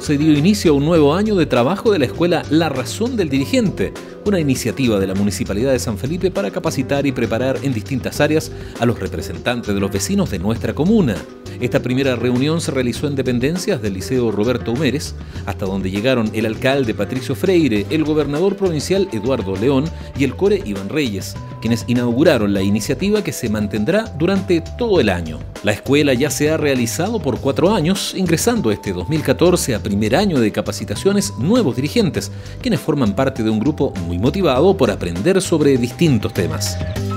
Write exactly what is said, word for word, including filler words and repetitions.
se dio inicio a un nuevo año de trabajo de la escuela La Razón del Dirigente, una iniciativa de la Municipalidad de San Felipe para capacitar y preparar en distintas áreas a los representantes de los vecinos de nuestra comuna. Esta primera reunión se realizó en dependencias del Liceo Roberto Humérez, hasta donde llegaron el alcalde Patricio Freire, el gobernador provincial Eduardo León y el core Iván Reyes, quienes inauguraron la iniciativa que se mantendrá durante todo el año. La escuela ya se ha realizado por cuatro años, ingresando este dos mil catorce a primer año de capacitaciones nuevos dirigentes, quienes forman parte de un grupo muy motivado por aprender sobre distintos temas.